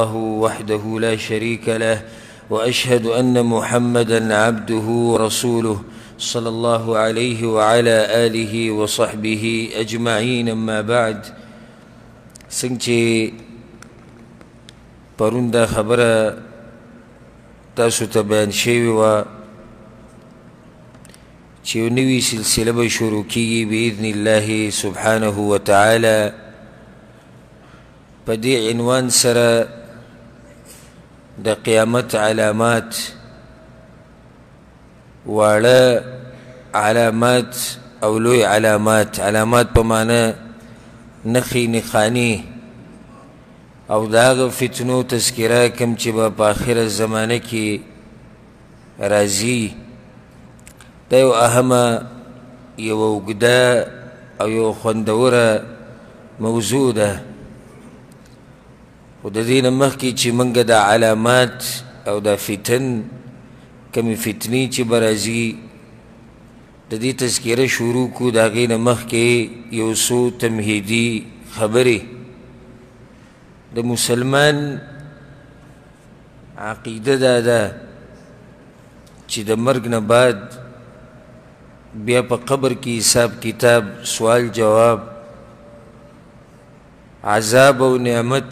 وحده لا شريك له وأشهد أن محمدا عبده ورسوله صلى الله عليه وعلى آله وصحبه أجمعين. أما بعد، څنګه پرون دا خبره تاسو ته بیان شوې وه چې یو نوې سلسله به شروع کېږي بإذن الله سبحانه وتعالى په دې عنوان سره د قیامت علامات، واړه علامات او لوی علامات. علامات په معنی نښې، نښانې او د هغه فتنو تذکره کوم چې به په آخره زمانه کې راځي. دا یو اهمه، یو اوږده او یو خوندوره موضوع ده. خو د دې نه مخکې چې موږ د علامات او د فتن کمې فتنې چې به راځي د دې تذکره شروع کړو، د هغې نه مخکې یو څو تمهیدي خبرې. د مسلمان عقیده دا ده چې د مرګ نه بعد بیا په قبر کې حساب کتاب، سوال جواب، عذاب او نعمت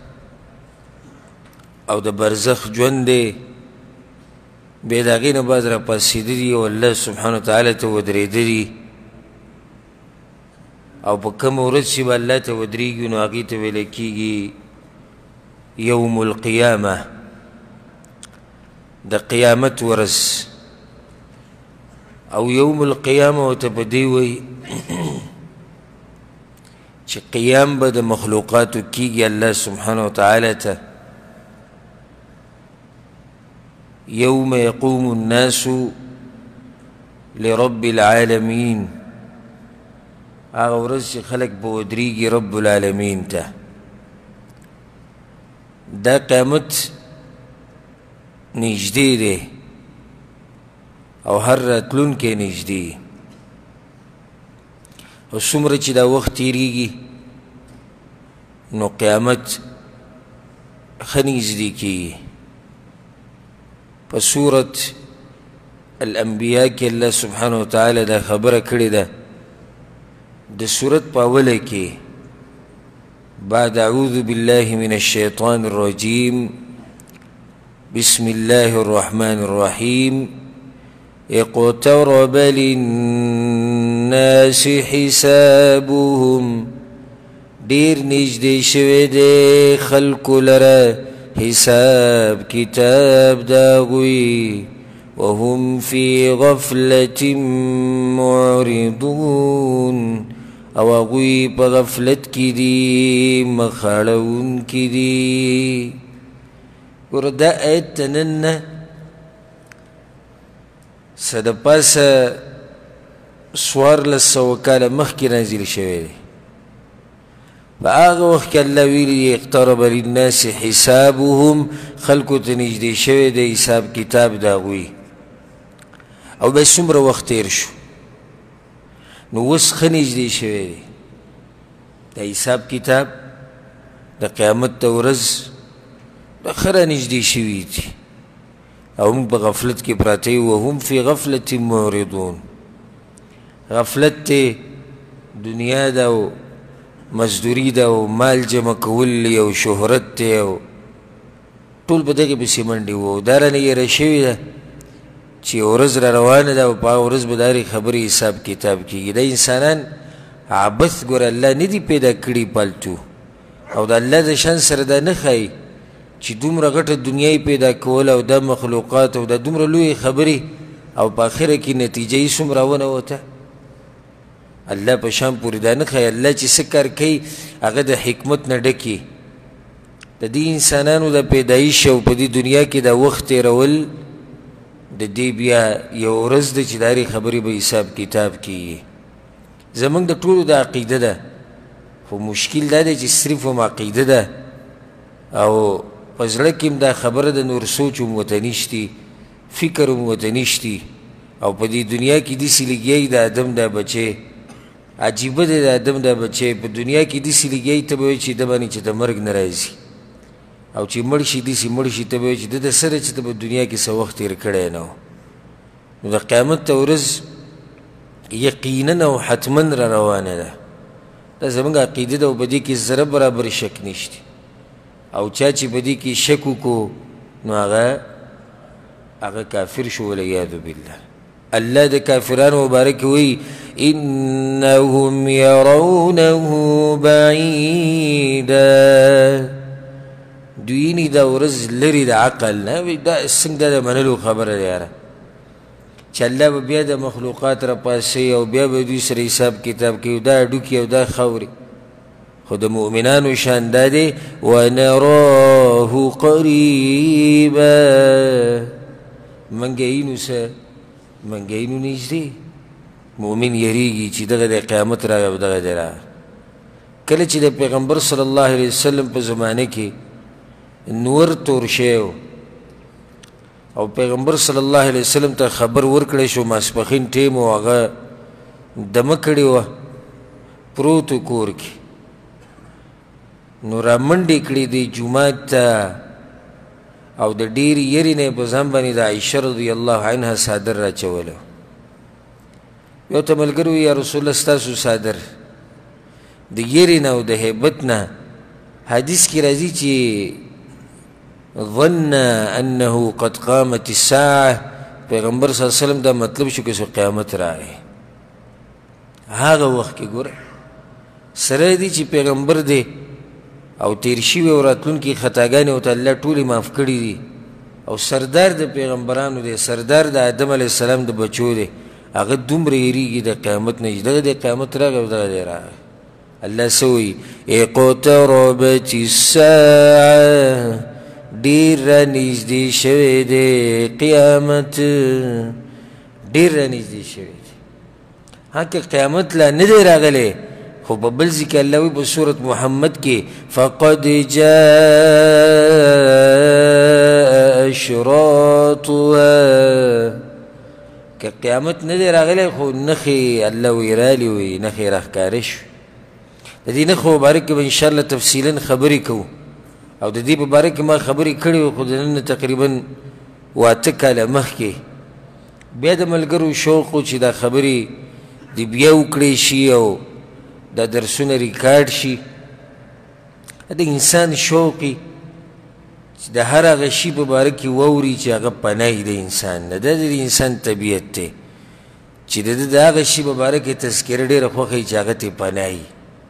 او د برزخ ژوند دی. بیا د هغې نه بعد راپاڅېدلي او الله سبحانه وتعالی ته ودرېدلي، او په کومه ورځ چې به الله ته ودرېږي نو هغې ته ویلی کېږي یوم القیامه، د قیامت ورځ. او یوم القیامه ورته په دې وایي چې قیام به د مخلوقاتو کېږي الله سبحانه وتعالی ته. یوم یقوم الناس لرب العالمین، هغه ورځ چې خلک به ودرېږي رب العالمین ته. دا قیامت نږدې دی او هر راتلونکی نږدې، او څومره چې دا وخت تېرېږي نو قیامت ښه نږدې کېږي. په سورة الانبیاء کې الله سبحانه وتعالی دا خبره کړې ده. د سورت په اوله کې بعد اعوذ بالله من الشیطان الرجیم بسم الله الرحمن الرحیم اقترب للناس حسابهم، ډیر نږدې شوی دی خلکو لره حساب کتاب داغوی، وهم فی غفلة معرضون، او هغوی په غفلت کې دي، مخاړونکي دي. ګوره دا آیت ته نن نه څه د پاسه 1400 کاله مخکې نازل شوی دی. په هغه وخت کې الله ویلي اقترب للناس حسابهم، خلکو ته نږدې شوی دی حساب کتاب د هغوی. او بیا څومره وخت تېر شو نو اوس ښه نږدې شوی دی د حساب کتاب، د قیامت ته ورځ ښه رانږدې شوي دي، او موږ په غفلت کې پراته یو. وهم فی غفلة معرضون، غفلت دی دنیا ده او مزدوري ده او مال جمع کول او شهرت دی، او ټول په دغې پسې منډې وو. دا رانه یېره شوې ده چې یو ورځ را روانه ده او په هغه ورځ به د هرې خبرې حساب کتاب کېږي. دا انسانان عبث ګوره الله نه دي پیدا کړي پالتو، او د الله د شان سره دا نه ښایي چې دومره غټه دنیا یې پیدا کول او دا مخلوقات او دا دومره لویې خبرې، او په آخره کې نتیجه یې څومره ونوته. الله په شان پورې دا نه ښایي. الله چې څه کار کوي هغه د حکمت نه ډکي. د دې انسانانو د پیدایش او په دې دنیا کې دا وخت تېرول د دې بیا یو ورځ ده چې د هرې خبرې به حساب کتاب کېږي. زموږ د ټولو د عقیده ده، خو مشکل دا دی چې صرف هم عقیده ده او په زړه کې هم دا خبره د نور سوچ هم ورته نشتي، فکر هم ورته نشتي. او په دې دنیا کې داسې لګیایي د آدم دا بچی عجیبه دی. د آدم دا بچی په دنیا کې داسې لګیایي ته به وایي چې د باندې چې د مرګ نه راځي. او چې مړ شي داسې مړ شي ته به وایې چې ده د سره چې ته په دنیا کې څه وخت تېر کړی نه و نو د قیامت ته ورځ یقینا او حتما را روانه ده دا زموږ عقیده ده او په دې کې ذره برابر شک نشته او چا چې په دې کې شک وکړو نو هغه کافر شو والعیاذ بالله الله د کافرانو مبارک وی انهم يرونه بعیدا دوی یې دا ورځ لرې د عقل نه دا څنګه د منلو خبره ده یاره چې الله به بیا د مخلوقات راپاسوي او بیا به دوی سره حساب کتاب کوي دا هډوکي او دا خاورې خو د مؤمنانو شان دا دی ونراه قریبا منګینو څه منګینو نږدې مؤمن یریږي چې دغه د قیامت راغی او دغه دی راغی کله چې د پیغمبر صلی الله علیه وسلم په زمانه کې نور تور شوی او پیغمبر صلی الله علیه وسلم ته خبر ورکړی شو ماسپښین ټیم و هغه دمه کړې وه پروت و کور کې نو رامنډې کړې دی جومات ته او د ډېرې یرې نه یې په ځان باندې د عایشه رضی الله عنها صادر راچوله یو ته ملګري وویل یا رسول الله ستاسو صادر د یرې نه او د هیبت نه حدیث کې راځي چې ظن انه قد قامت الساعه پیغمبر صلی الله علیه وسلم دا مطلب شو چې قیامت راغی هغه وخت کې ګوره سره دی چې پیغمبر دی او تیر شوي او راتلونکي خطاګانې ورته الله ټولې معاف کړي دي او سردار د پیغمبرانو دی سردار د آدم علیه السلام د بچو دی هغه دومره یېرېږي د قیامت نه چې دغه دی قیامت راغی او دغه دی راغی الله څه وایي اقتربت الساعه ډېر رانږدې شوی دی قیامت ډېر رانږدې شوی دی ها که قیامت لا نه دی راغلی خو په بل ځای کې الله وایي په سورت محمد کې فقد جاء اشراطها که قیامت نه دی راغلی خو نښې الله وایي رالي وایي نښې راښکاره شوې د دې نښو مبارک کې به انشاءالله تفصیلا خبرې کوو او د دې په باره کې ما خبرې کړې وې خو د نن تقریبا 8 کاله مخکې بیا د ملګرو شوق و چې دا خبرې د بیا وکړې شي او دا درسونه ریکارډ شي د انسان شوقي چې د هر هغه شي په باره کې واوري چې هغه پناه د انسان نه دا د انسان طبیعت دی چې د هغه شي په باره کې تذکره ډېره خوښوي چې هغه ترې پناهي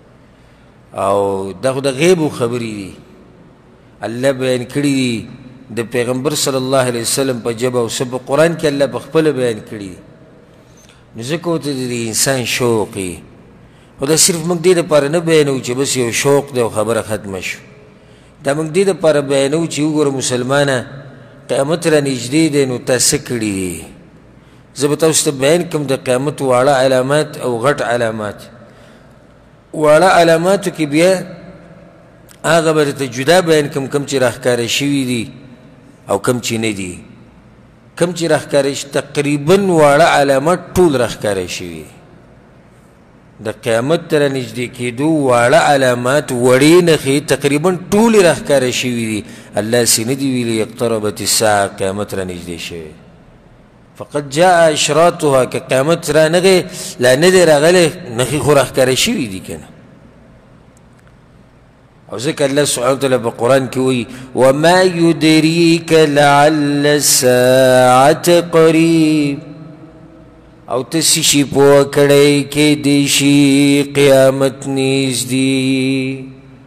او دا خو د غیبو خبرې دي الله بیان کړي دي د پیغمبر صلی الله علیه وسلم په ژبه او څه په قرآن کې الله په خپله بیان کړي دي نو ځکه ورته د انسان شوق یې خو دا صرف موږ دې دپاره نه بیانوو چې بس یو شوق دی او خبره ختمه شو دا موږ دې دپاره بیانوو چې وګوره مسلمانه قیامت را نږدې دی نو تا څه کړي دي زه به تاسو ته بیان کوم د قیامت واړه علامات او غټ علامات واړه علاماتو کې بیا هغه به درته جدا بیان کوم چې راښکاره شوي دي او کوم چې نه دي کوم چې راښکاره تقریبا واړه علامات ټول راښکاره شوي د قیامت ته رانږدې کېدو واړه علامات وړې نښې تقریبا ټولې راښکاره شوي دي الله هسې نه دي ویلي اقتربت الساعه قیامت رانږدې شوی فقد جاء اشراطها که قیامت رانغی لا نه دی راغلی نښې خو راښکاره شوي دي که نه او ځکه الله سبحانه وتعالی په قرآن کې وایي وما یدریک لعل الساعة قریب او ته څه شي پوه کړی کیدی شي قیامت نږدې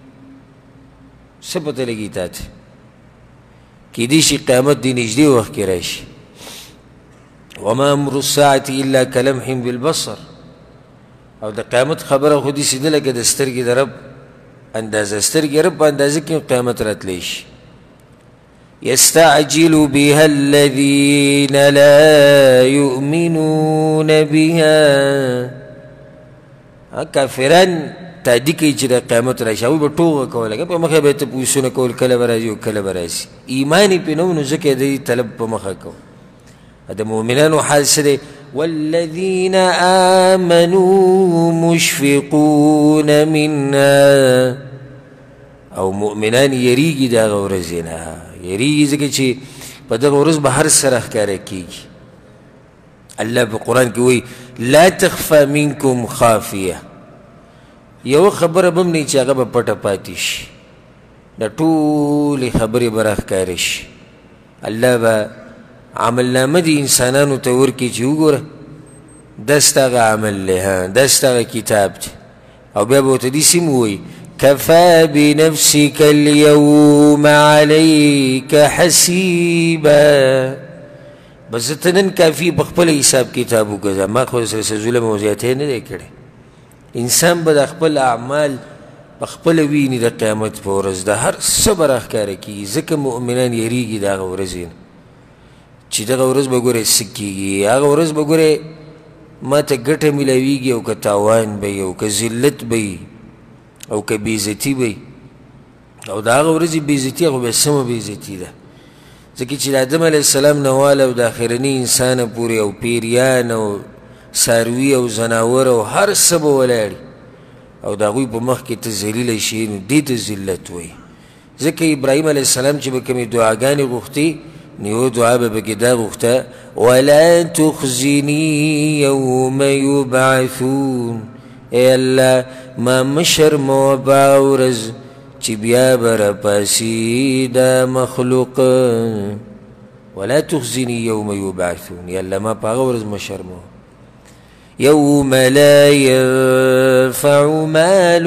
څه پته لګي تا ته کیدی شي قیامت دې نږدې وخت کې راشي وما امر الساعة الا كلمح بالبصر او د قیامت خبره خو داسې ده لکه د سترګې د رب اندازه سترګې رب په اندازه کې قیامت راتلی شي يستعجل بها الذين لا يؤمنون بها کافران تعدی کوي چې د قیامت راشي هغوی به ټوغه کوله په مخه به یې تپوسونه کول کله به راځي او کله به راځي ایمان یې پرې نه و نو ځکه یې د دې طلب په مخه کو د مؤمنانو حال څه دی والذین آمنوا مشفقون منها او مؤمنان یریږي د هغه ورځې نه یریږي ځکه چې په دغه ورځ به هر سره ښکاره کېږي الله په قرآن کې وایي لا تخفى منکم خافیه یوه خبره به هم نه چې هغه به پټه پاتې شي د ټولې خبرې به راښکاره شي الله به عملنامه د انسانانو ته ورکړي چې وګوره دا ستا هغه عمل دی دا ستا هغه کتاب دی او بیا به ورته داسې هم ووایي كفى بنفسك اليوم عليك حسيبا بس ته نن کافي په خپل حساب کتاب وګرځه ما خو سره څه ظلم او زیاتۍ نه دی کړی انسان به د خپل اعمال په خپله ویني د قیامت په ورځ د هر څه به راښکاره کېږي ځکه مؤمنان یریږي د هغه ورځې نه چې دغه ورځ به ګورې څه کېږي هغه ورځ به ګورې ما ته ګټه میلاویږي او که تاوان به وي او که ذلت به وي او که بېعزتي به وي او د هغه ورځې بېعزتي هغه بیا سمه بېعزتي ده ځکه چې د آدم علیه السلام نه واله او د آخرني انسانه پورې او پیریان او څاروي او زناور او هر څه به ولاړي او د هغوی په مخ کې ته ذلیله شي نو دې ته ذلت وایي ځکه ابراهیم علیه السلام چې به کومې دعاګانې غوښتې نو یوه دعا به پکې دا غوښته ولا تخزني یوم یبعثون ای الله ما مشرموه په هغه ورځ چې بیا به راپاسي دا مخلوق ولا تخزني یوم یبعثون یا الله ما په هغه ورځ مشرموه یوم لا ینفع مال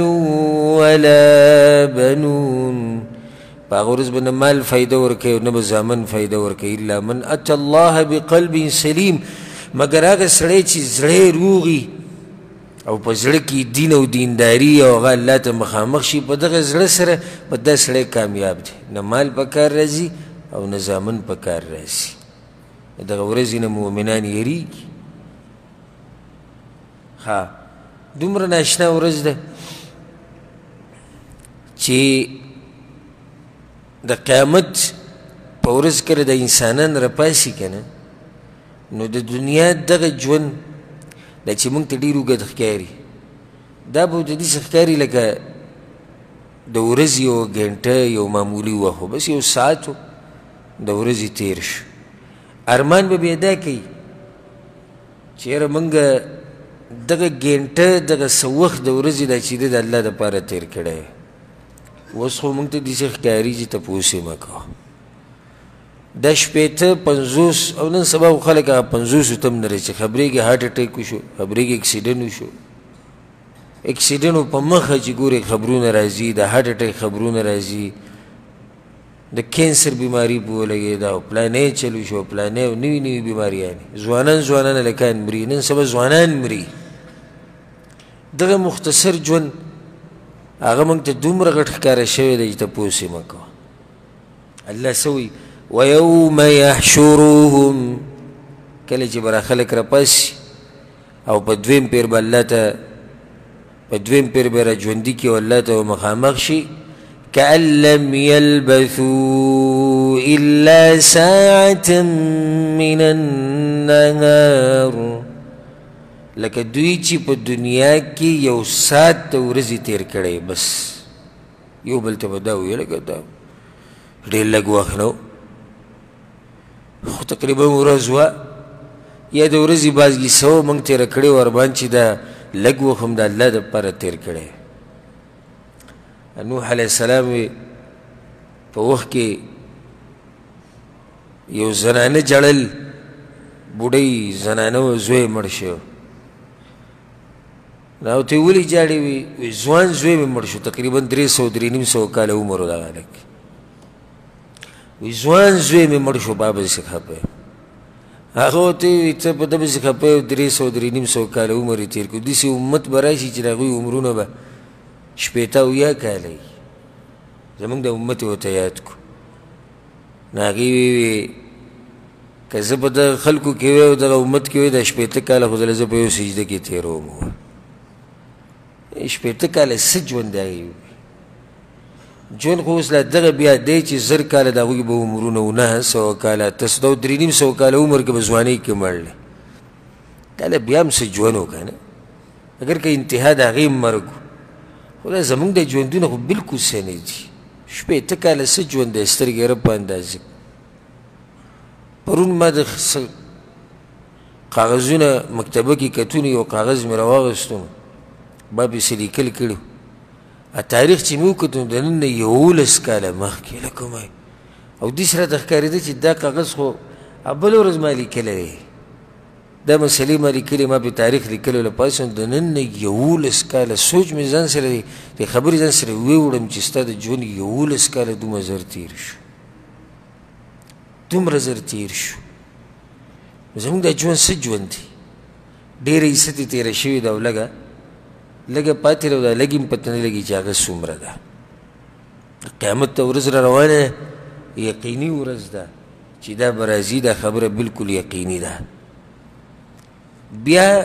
ولا بنون په هغه ورځ به نه مال فایده ورکوي او نه به زامن فایده ورکوي الا من اتى الله بقلب سلیم مګر هغه سړی چې زړی روغي او په زړه کې دین او دینداري او هغه الله ته مخامخ شي په دغه زړه سره په دا سړی کامیاب دی نه مال په کار راځي او نه زامن په کار راځي دغه ورځې نه مؤمنان یریږي ها دومره ناشنا ورځ ده چې د قیامت په ورځ کله د انسانان راپاسي که نه نو د دنیا دغه ژوند دا چې موږ ته ډېر اوږد ښکاري دا به ورته داسې ښکاري لکه د ورځې یوه ګنټه یو معمولي وخت و بس یو ساعت و د ورځې تېر شو ارمان به بیا دا کوي چې یاره موږ دغه ګنټه دغه څه وخت د ورځې دا چې ده د الله دپاره تېر کړی اوس خو موږ ته داسې ښکاري چې تپوس یې مه کوه دا شپېته پنځوس او نن سبا خو خلک هغه پنځوسو ته هم نه رسي خبرېږي هارټ اټیک وشو خبرېږي اکسیډنټ وشو اکسیډنټ په مخه چې ګورې خبرونه راځي د هارټ اټیک خبرونه راځي د کینسر بیماري په ولګېده او پلانې چلو شو پلانې او نوي نوي بیماریانې ځوانان هلکان مري نن سبا ځوانان مري دغه مختصر ژوند هغه موږ ته دومره غټ ښکاره شوی دی چې تپوس یې مه کوه الله څه وایي ویوم یحشرهم کله چې به را خلک راپاسي او په دویم پیر به الله ته په دویم پیر به را ژوندي کړي او الله ته مخامخ شي كأن لم يلبثوا إلا ساعة من النهار لکه دوی چې په دنیا کې یو ساعت د ورځې تېر کړی بس یو بل ته به دا وویل لکه دا ډېر لږ وخت نه خو تقریبا ورځ وه یا د ورځې بعض کیسه و موږ تېره کړې وه ورباندې چې دا لږ وخت هم د الله دپاره تېر کړی نوح علیه السلام په وخت کې یو زنانه جړل بوډۍ زنانه و زوی مړ شو نو ته ولې جاړې وي ځوان زوی مې مړ شو تقریبا 300 کاله عمر و دغه هلک وی ځوان زوی مې مړ شو په هغه پسې خفه یم هغه ورته وي ته په ده پسې خفه یې 300 کاله عمر یې تېر کړو داسې امت به راشي چې د هغوی عمرونه به شپېته اویا کاله وي زموږ د امت یې ورته یاد کړو نو هغې وی که زه په دغه خلکو کې وی او دغه امت کې وی دا شپېته کاله خو زه په یو سجده کې تېروم شپېته کاله څه ژوند د هغې ژوند خو اوس لا دغه بیا دی چې 1000 کاله د هغوی به عمرونه و 900 کاله 350 کاله عمر کې به ځوانۍ کې مړل دا له بیا هم څه ژوند و که نه اگر که انتها د هغې مرګ خو دا زموږ د ژوندونه خو بلکل څه نه دي شپېته کاله څه ژوند دی سترګې رب په اندازې پرون ما د کاغذونه مکتبه کې کتونې یو کاغذ مې راواغېستو ما پسې لیکل کړي تاریخ چې مې وکتو د نن نه 11 کاله مخکې لکه وایي او داسې راته ښکارېده چې دا کاغذ خو بله ورځ ما لیکلی دی دا مسلې ما لیکلې ما په تاریخ لیکلو له پاسه د نن نه 11 کاله سوچ مې ځان سره د خبرې ځان سره ووړم چې ستا د ژوند 11 کاله دومره زر تېر شو دومره زر تېر شو زموږ دا ژوند څه ژوند دی ډېره حصه ترې تېره شوې ده او لږه پاتې ده او دا لږې م پته نه لګي چې هغه څومره ده قیامت ته ورځ را روانه ده یقیني ورځ ده چې دا به راځي دا خبره بلکل یقیني ده بیا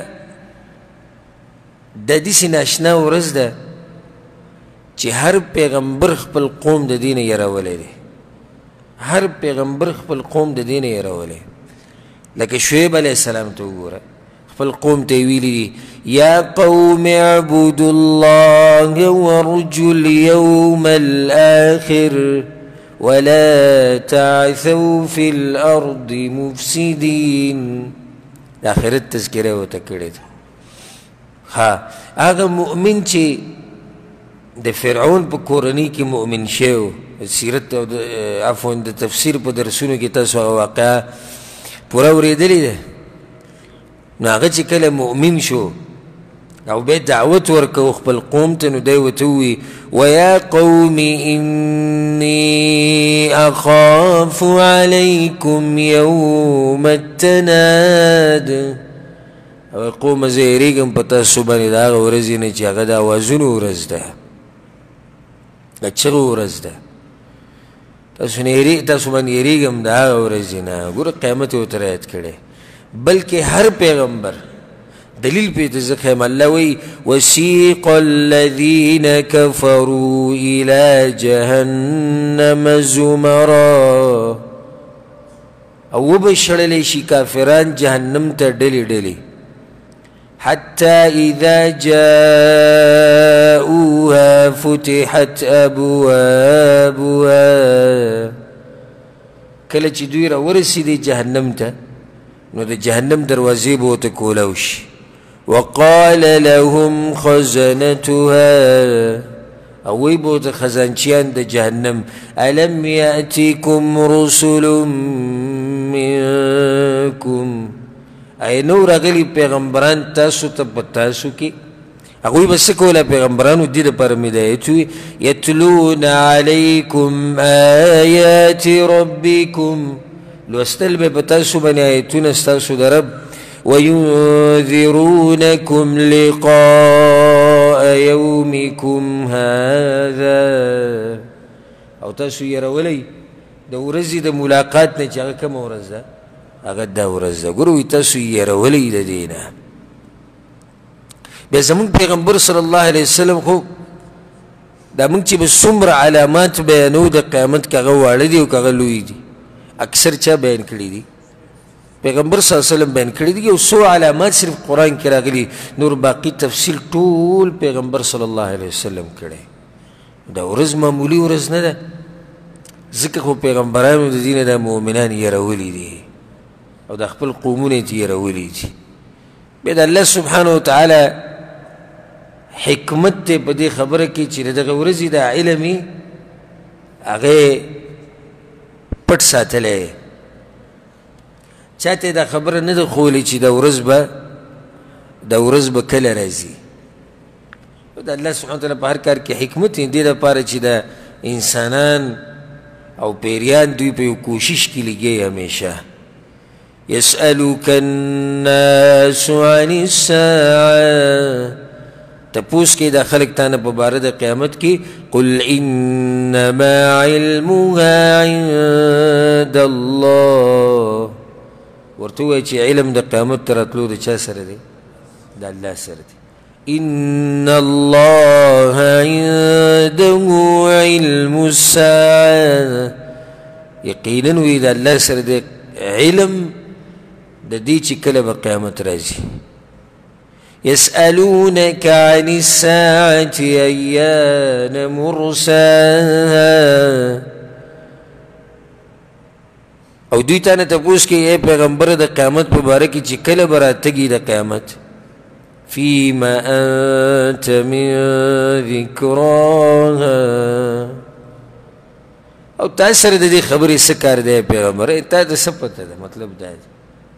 د داسې ناشنا ورځ ده چې هر پیغمبر خپل قوم د دې نه یرولی دی هر پیغمبر خپل قوم د دې نه یرولی لکه شعیب علیه السلام ته وګوره خپل قوم ته یې ویلي دي یا قوم اعبدوا الله وارجوا اليوم الآخر ولا تعثوا في الأرض مفسدين د آخرت تذکره ورته کړې ده ها هغه مؤمن چې د فرعون په کورنۍ کې مؤمن شوی و سیرت او عفوا د تفسیر په درسونو کې تاسو هغه واقعه پوره اورېدلې ده نو هغه چې کله مؤمن شو او بیا دعوت ورکو خپل قوم ته نو دی ورته ووایي ویا قوم انی اخاف علیکم یوم التناد او قومه زه یېرېږم په تاسو باندې د هغه ورځې نه چې هغه د اوازونو ورځ ده د چغو ورځ ده تاسو باندې یېرېږم د هغه ورځې نه ګوره قیامت یې ورته رعایت کړی بلکې هر پیغمبر دلیل پې ته زه ښیم الله وایي وسیق الذین کفروا الی جهنم زمرا او وبه شړلی شي کافران جهنم ته ډلې ډلې حتى إذا جاءوها فتحت أبوابها کله چې دوی راورسېدې جهنم ته نو د جهنم دروازې به ورته کولاو شي وقال لهم خزنتها او وی به ورته خزانچیان د جهنم ألم يأتكم رسل منكم ای نو راغلي پیغمبران تاسو ته په تاسو کې هغوی به څه کوله پیغمبرانو دې دپاره مې د ایت وي یتلون علیکم آیات ربکم لوستل به په تاسو باندې آیتونه ستاسو د رب وینذرونکم لقاء یومکم هذا او تاسو یېرولی د ورځې د ملاقات نه چې هغه کومه ورځ ده هغه دا ورځ ده ګوره وایي تاسو یېرولی د دې نه بیا زموږ پیغمبر صلی الله علیه وسلم خو دا موږ چې به څومره علامات بیانو د قیامت که هغه واړه دي او که هغه لوی دي اکثر چا بیان کړي دي پیغمبر صلی الله علیه وسلم بیان کړي دي یو څو علامات صرف قرآن کې راغلي نور باقي تفصیل ټول پیغمبر صلی الله علیه وسلم کړی دا ورځ معمولي ورځ نه ده ځکه خو پیغمبرانو د دې نه دا مؤمنان یېرولی دي او د خپل قومونه یې تېرولی دي بیا د الله سبحانه وتعالی حکمت دی په دې خبره کې چې د دغه ورځې دا علم یې هغه پټ ساتلی چا ته دا خبره نه ده ښوولې چې دا ورځ به کله راځي د الله سبحانه وتعالی په هر کار کې حکمت یې دې دپاره چې د انسانان او پیریان دوی په یو کوشش کې لګي همیشه يسألك الناس عن الساعة تپوس کې دا خلق تانه په باره د قیامت کې قل انما علمها عند الله ورته وایي چې علم د قیامت ته راتلو د چا سره دی د الله سره دی ان الله عنده علم الساعة یقینا وی د الله سره دی علم د دې چې کله به قیامت راځي يسألونك عن الساعة أيان مرساها او دوی تانه تپوس کی اے پیغمبر د قیامت مبارکی چی کل براتگی د قیامت فیما انت من ذکراها او تاثر د دې خبرې سکار دی پیغمبر تا ته څه پته ده مطلب دا دی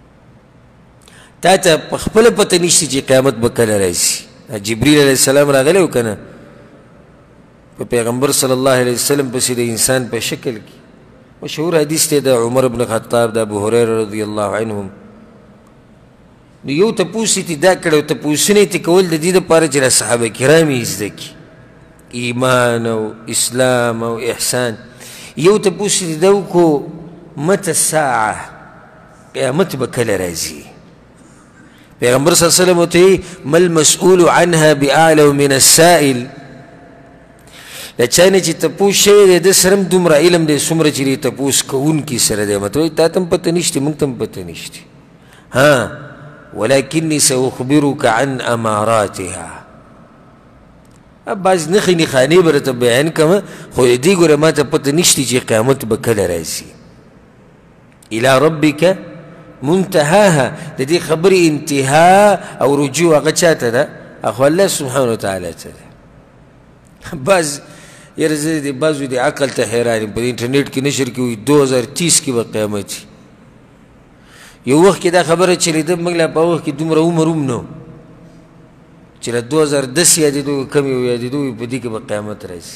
تا ته په خپله پته نشته چې قیامت به کله راشي جبریل علیه السلام راغلی و که نه په پیغمبر صلی الله علیه وسلم پسې د انسان په شکل کې مشهور حدیث دی د عمر بن خطاب د ابو هریره رضی الله عنهم نو یو تپوس یې دا کړی او تپوسونه یې کول د دې دپاره چې د صحابه کرام یې زده کړي ایمان او اسلام او احسان یو تپوس یې دا وکړو متى الساعه قیامت به کله راځي پیغمبر صلی الله علیه وسلم ورته ما المسؤول عنها باعلم من السائل د چا نه چې تپوس شوی دی ده سره هم دومره علم دی څومره چې د تپوس کوونکي سره دی مطلب تا ته هم پته نشته موږ ته هم پته نشته ها ولكني سأخبرك عن أماراتها بعض نښې نښانې به راته بیان کړم خو د دې ګوره ما ته پته نشته چې قیامت به کله راځي الى ربك منتهاها د دې خبرې انتها او رجوع هغه چا ته ده اخو الله سبحانه وتعالی ته ده بعض یاره زه د بعضو د عقل ته حیران یم په انټرنیټ کې نشر کې وي 2030 کې به قیامت وي یو وخت کې دا خبره چلېده موږ لا په وخت کې دومره عمر هم نه و چې له 2010 یادېدو کم یو یادېدو وي په دې کې به قیامت راشي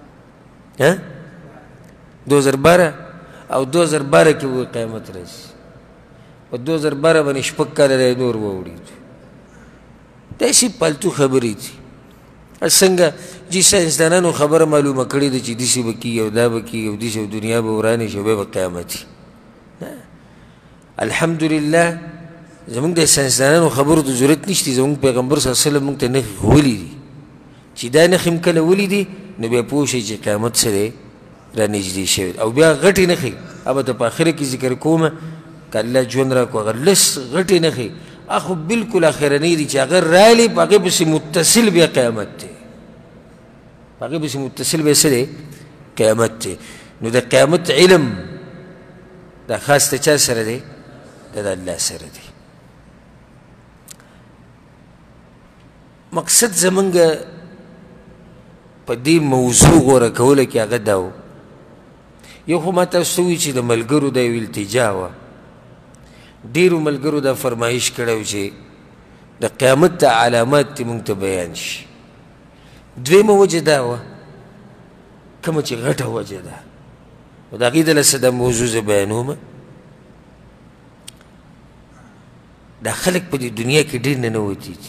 2012 او 2012 کې به قیامت راشي په 2012 باندې شپږ کاله دی نور واوړي داسې پالتو خبرې دي څنګه چې ساینسدانانو خبره معلومه کړې ده چې داسې به کېږي او دا به کېږي او داسې دنیا به ورانې شي او بیا به قیامت وي الحمدلله زمونږ د ساینسدانانو خبرو ته ضرورت نشته زمونږ پیغمبر صلی الله علیه وسلم مونږ ته نښې ښوولي دي چې دا نښې هم کله ولیدي نو بیا پوه شئ چې قیامت څه دی رانږدې شوی او بیا غټې نښې هغه به په آخره کې ذکر کومه که الله ژوند راکړو هغه لس غټې نښې اخو بالکل اخرنۍ دي چې هغه رالي په هغې پسې متصل بیا قیامت دی په هغې پسې متصل بیا څه دی قیامت دی نو د قیامت علم دا خاص د چا سره دی دا د الله سره دی مقصد زمونږ په دې موضوع غوره کوله کې هغه دا و یو خو ما تاسو ته ووایي چې د ملګرو دا یو التجا وه ډېرو ملګرو دا فرمایش کړی و چې د قیامت ته علامات دې مونږ ته بیان شي دویمه وجه دا وه کومه چې غټه وجه ده نو د هغې دلته دا موضوع زه بیانومه دا خلک په دې دنیا کې ډېر ننوتي دي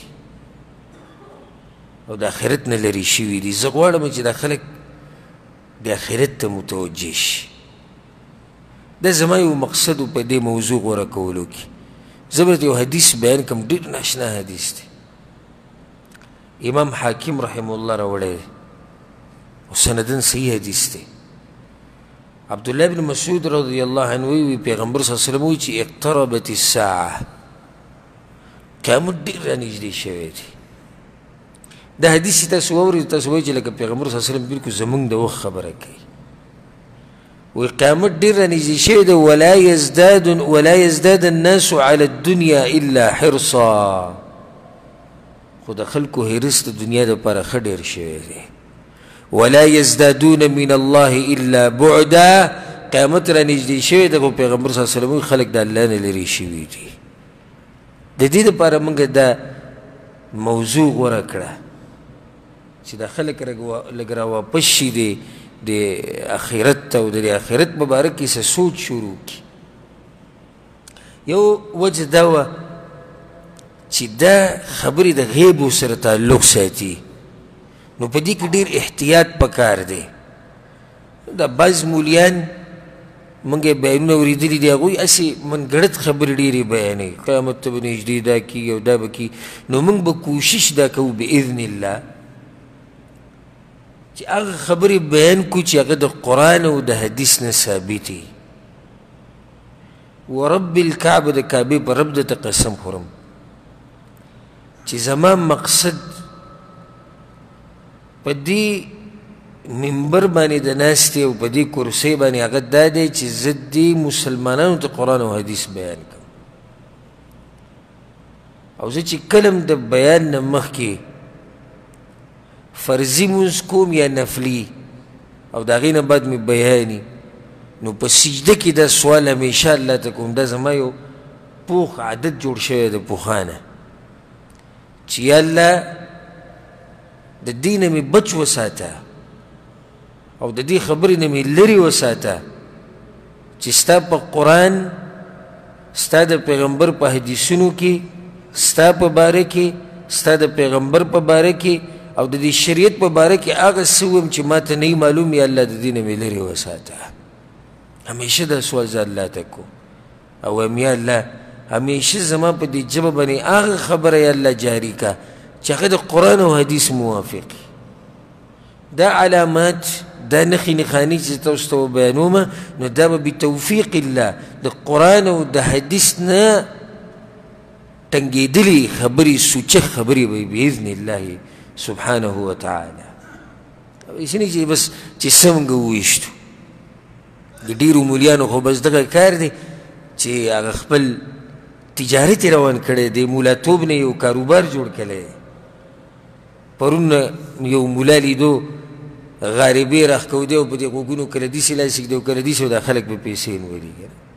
او د آخرت نه لرې شوي دي زه غواړم چې دا خلک د آخرت ته متوجه شي دا زما یو مقصد په دې موضوع غوره کولو کې زه به یو حدیث بیان کړم ډېر ناشنا حدیث دی امام حاکم رحمه الله راوړی او سندن صحیح حدیث دی عبدالله بن مسعود رضی الله عنه وی پیغمبر صلی الله علیه وسلم وی چې اقتربت الساعه قیامت ډېر رانږدې شوی دی دا حدیث چې تاسو واورئ تاسو وایئ چې لکه پیغمبر صلی الله علیه وسلم بلکل زمونږ د وخت خبره کوي وی قیامت ډېر رانږدې شوی دی ولا یزداد الناس على الدنیا الا حرصا خو د خلکو حرص د دنیا دپاره ښه ډېر شوی دی ولا یزدادون من الله الا بعدا قیامت رانږدې شوی دی خو پیغمبر صلی الله علیه وسلم خلک د الله نه لرې شوي دي د دې دپاره موږ دا موضوع غوره کړه چې دا خلک لږ راواپس شي د آخرت ته او د آخرت مبارک کې څه سوچ شروع کړي یو وجه دا وه چې دا خبرې د غیبو سره تعلق ساتي نو په دې کې ډېر احتیاط پکار دی دا بعض مولیان مونږ یې بیانونه اورېدلي دي هغوی هسې منګړت خبرې ډېرې بیانوي قیامت ته به نږدې دا کېږي او دا به کېږي نو موږ به کوشش دا کوو باذن الله چې هغه خبرې بیان کړو چې هغه د قرآن او د حدیث نه ثابت وي ورب الکعبه د کعبې په رب درته قسم خورم چې زما مقصد په دې منبر باندې د ناستې او په دې کرسۍ باندې هغه دا دی چې زه دې مسلمانانو ته قرآن او حدیث بیان کړم او زه چې کله د بیان نه مخکې فرضي مونځ کوم یا نفلي او د هغې نه بعد مې بیاني نو په سجده کې دا سوال همیشه الله ته کوم دا زما یو پوخ عادت جوړ شوی د پوخانه چې یا الله د دې نه مې بچ وساته او د دې خبرې نه مې لرې وساته چې ستا په قرآن ستا د پیغمبر په حدیثونو کې ستا په باره کې ستا د پیغمبر په باره کې او د دې شریعت په باره کې هغه څه ویم چې ما ته نه معلوم یا الله د دې نه مې لرې وساته همیشه دا سوال زه الله ته کوم او وایم یا الله همیشه زما په دې ژبه باندې هغه خبره یا الله جاري کا چې هغه د قرآن او حدیث موافق دا علامات دا نخې نښانې چې تاسو ته وبیانومه نو دا به بتوفیق الله د قرآن او د حدیث نه تنګېدلې خبرې سوچه خبرې به باذن الله سبحانه وتعالى داسې نه چې بس چې څه موږ وویشتو د ډېرو مولیانو خو بس دغه کار دی چې هغه خپل تجارت روان کړی دی مولاتوب نه یو کاروبار جوړ کړی پرون یو مولا لیدو غاربې راښکودی او په دې غوږونو کله داسې لاس ږدي او کله داسې او دا خلک به پیسې نولي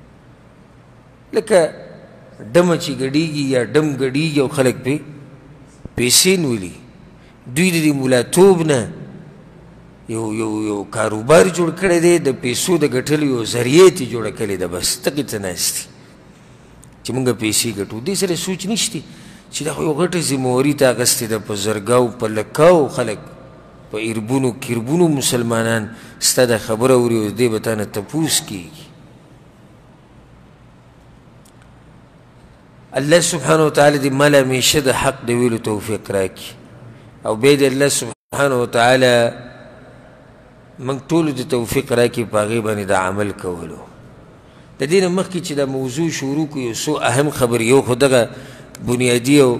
لکه ډمه چې ګډېږي یا ډم ګډېږي او خلک پې پیسې نولي دوی د دې مولاتوب نه یو کاروبار جوړ کړی دی د پیسو د ګټلو یو ذریعه ترې جوړه کړې ده بس تقې ته ناست دي چې موږ پیسې ګټو دې سره سوچ نشته چې دا خو یو غټه ذمهواري ته اخیستې ده په زرګاو په لکاو خلک په اربونو کربونو مسلمانان ستا دا خبره اوري او دې به تا نه تپوس کېږي الله سبحانه وتعالی دې مال همیشه د حق د ویلو توفیق راکړي او بیا دې الله سبحانه وتعالی موږ ټولو ته توفیق راکړي په هغې باندې د عمل کولو د دې نه مخکې چې دا موضوع شروع کړو یو څو اهم خبرې یو خو دغه بنیادي او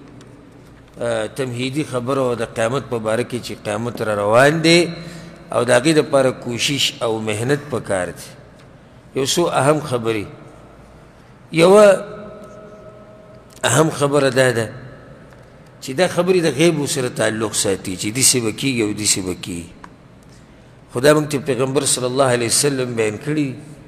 تمهیدي خبره وه د قیامت په باره کې چې قیامت را روان دی او د هغې دپاره کوشش او محنت پکار دی یو څو اهم خبرې یوه اهم خبره دا ده چې دا خبرې د غیبو سره تعلق ساتي چې داسې به کېږي او داسې به کېږي خو دا موږ ته پیغمبر صلی الله علیه وسلم بیان کړي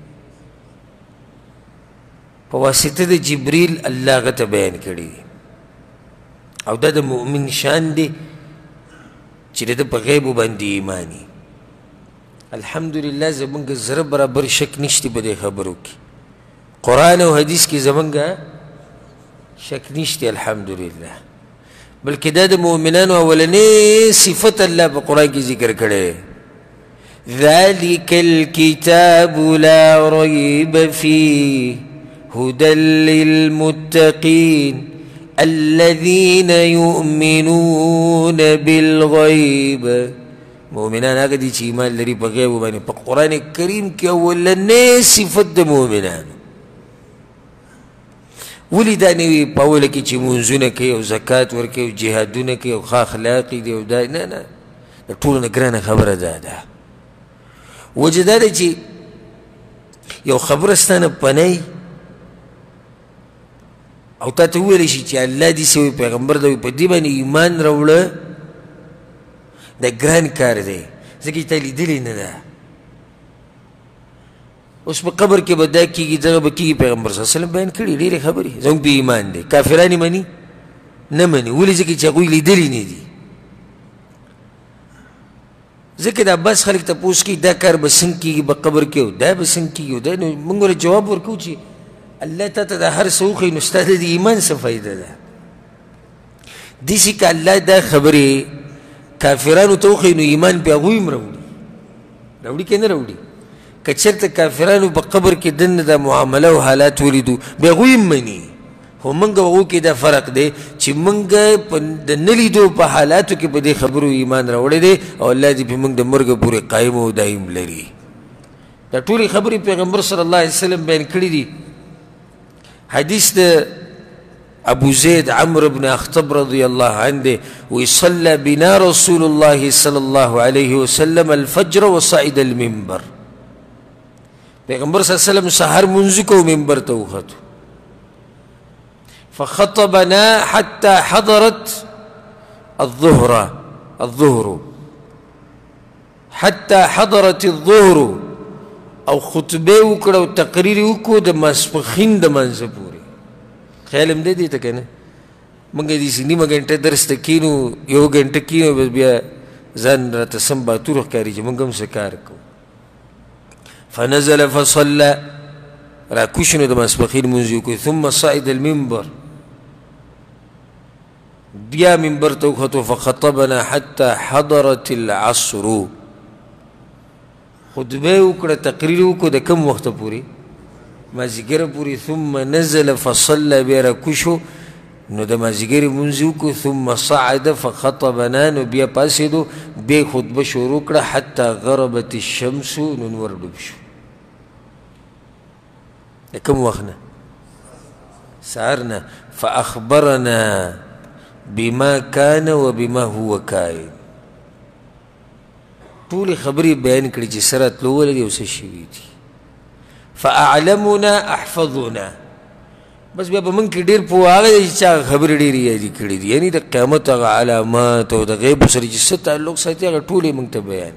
په واسطه د جبریل الله هغه ته بیان کړي او دا د مؤمن شان دی چې د ده په غیبو باندې ایماني الحمدلله زمونږ زره برابر شک نشته په دې خبرو کې قرآن او حدیث کې زمونږ شک نشته الحمدلله بلکې دا د مؤمنانو اولنۍ صفت الله په قرآن کې ذکر کړی ذلك الكتاب لا ريب فيه هدى للمتقين الذين يؤمنون بالغيب مؤمنان هغه دي چې ایمان لري په غیب باندې په قرآن کریم کې اولنۍ صفت د مؤمنانو ولې دا نه وي په اوله کې چې مونځونه کوي او زکات ورکوي او جهادونه کوي او ښه اخلاق دي او دا نه نه د ټولو نه ګرانه خبره دا ده وجه دا ده چې یو خبره ستا نه پنی او تا ته وویلی شي چې الله داسې وایي پیغمبر دا وایي په دې باندې ایمان راوړه دا ګران کار دی ځکه چې تا لیدلې نه ده اوس په قبر کې به دا کېږي دغه به کېږي پیغمبر صلی الله علیه وسلم بیان کړي ډېرې خبرې زموږ په ایمان دی کافران یې مني نه مني ولې ځکه چې هغوی لیدلي نه دي ځکه دا بس خلک تپوس کوي دا کار به څنګه کېږي په قبر کې او دا به څنګه کېږي او دا نو موږ ورته جواب ورکوو چې الله تا ته دا هر څه وښیي نو ستا د ایمان څه فایده ده داسې که الله دا خبرې کافرانو ته وښیي نو ایمان پې هغوی هم راوړي که نه راوړي که چېرته کافرانو په قبر کې دننه دا معامله او حالات ولیدو بیا هغوی هم مني خو موږ او هغو کې دا فرق دی چې موږ د نه لیدو په حالاتو کې په دې خبرو ایمان راوړی دی او الله دې پې موږ د مرګه پورې قایم او دایم لري دا ټولې خبرې پیغمبر صلی الله علیه وسلم بیان کړي دي حدیث د ابو زید عمرو بن اخطب رضی اللہ عنہ دے وصلى بنا رسول الله صلی اللہ علیہ وسلم الفجر وصعد المنبر. پیغمبر صلی اللہ علیہ وسلم سحر منځ کو منبر ته وختو فخطبنا حتى حضرت الظهر حتى حضرت الظهر او خطبه وکړه او تقریر وکړو د ماسپخین د منځه پورې. خیال هم دی ته کنه موږ دې نیمه غنټه درس ته کینو یو غنټه کینو بس بیا ځان راته سم باتور ښکاري چې موږ هم څه کار کوو. فنزل فصلى راکوشنو د ماسپخین لمونځ وکړو ثم صعد المنبر بیا منبر ته وختو فخطبنا حتى حضرت العصر خطبه وکړه تقریر وکړو د کم وخته پورې مازیګر پورې ثم نزل فصلى بیا راکوشو نو د مازیګر لمونځ وکړو ثم صعد فخطبنا نو بیا پاسېدو بیا خطبه شروع کړه حتى غربت الشمس نو نور ډوب شو. د کم وخت نه سهار نه فاخبرنا بما كان وبما هو كائن ټولې خبرې بیان کړي چې سره تلو ولري او څه شوي دي. فاعلمنا احفظنا بس بیا به موږ کې ډېر پوه هغه دی چې هغه خبرې ډېرې یادې کړي دي یعنې د قیامت هغه علامات او د غیبو سره چې څه تعلق ساتي هغه ټول یې موږ ته بیان.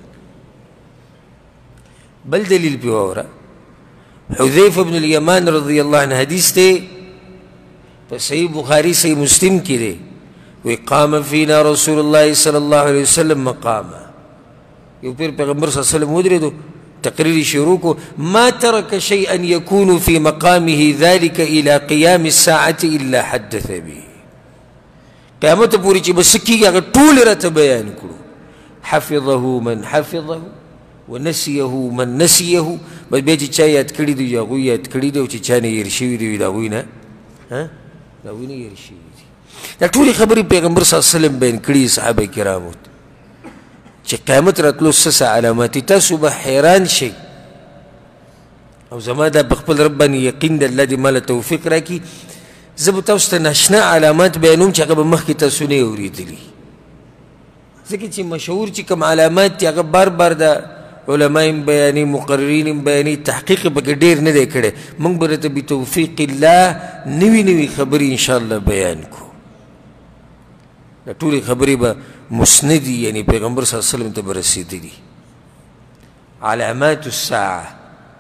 بل دلیل پې واوره حذیفه بن الیمان رضی اللہ عنہ حدیث تے پا صحیح بخاری صحیح مسلم کی دے وی قام فینا رسول اللہ صلی اللہ علیہ وسلم مقاما یو پھر پیغمبر صلی اللہ علیہ وسلم ادرے دو تقریر شروع کو ما ترک شیئا یکون فی مقامه ذلك الى قیام الساعة الا حدث به قیامت پوری چی بسکی گا اگر طول رت بیان کرو حفظه من حفظه ونسيه من نسيه بس بیا چې چا یاد کړي دي یا هغوی یاد کړي دي او چې چا نه هېر شوي دي د هغوی نه د هغوی نه هېر شوي دي. دا ټولې خبرې پیغمبر صلی الله علیه وسلم بیان کړي صحابه کرامو چې قیامت راتلو څه علامات دي. تاسو به حیران شئ او زما دا په خپل رب باندې یقین د الله دې ماله توفیق راکړي زه به تاسو ته ناشنا علامات بیانوم چې هغه به مخکې تاسو نه یې اورېدلي ځکه چې مشهور چې کوم علامات دي هغه بار بار د علماء بیانی مقررین بیانی تحقیق پکې ډېر نه دی کړی موږ به راته بتوفیق الله نوي نوي خبرې انشاءالله بیان کو. دا ټولې خبرې به مسندي یعنی پیغمبر صلی الله علیه وسلم ته به رسېدلي. علامات الساعه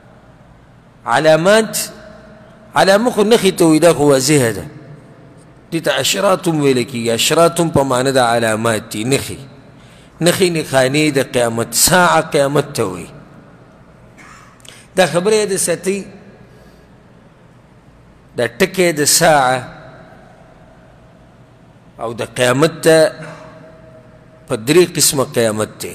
علامه خو نښې ته وایي دا خو واضحه ده دې ته اشراط هم ویلی کېږي اشراط هم په معنه د علامات دي نښې نښانې د قیامت ساعه قیامت ته وایي. دا خبره یې د ساتئ دا ټکی د ساعه او د قیامت ته په درې قسمه قیامت دی.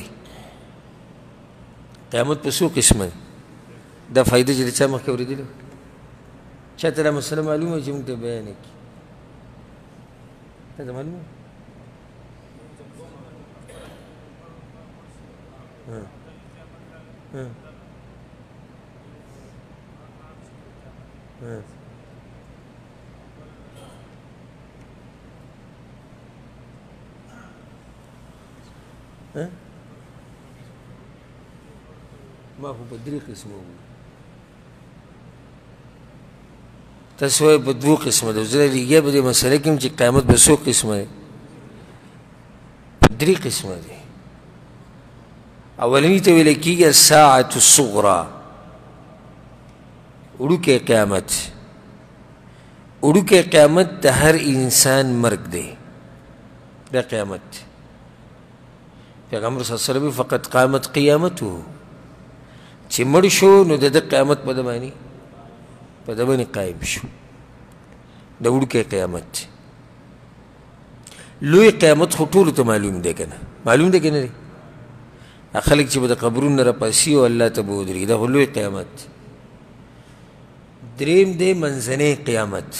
قیامت په څو قسمه دا فایده چې د چا مخکې اورېدلې چا ته دا مسله معلومه چې موږ ته بیان یې کړي تا ته معلومه ما خو په درې قسمه وو تاسو وایئ په دوو قسمه ده زه لږیا په دې مسله کې یم چې قیامت به څو قسمه دی په درې قسمه دی. اولنی ته ویل کېږي الساعة الصغرى وړوکی قیامت. وړوکی قیامت د هر انسان مرګ دی دا قیامت دی. پیغمبر صلی الله علیه وسلم فقط قامت قیامته چې مړ شو نو د ده قیامت په ده باندې قایم شو د وړوکی قیامت دی. لوی قیامت خو ټولو ته معلوم دی که نه معلوم دی که نه دی خلک چې به د قبرونو نه راپاسي او الله ته به ودرېږي دا خو لوی قیامت دی. دریم دی منځنی قیامت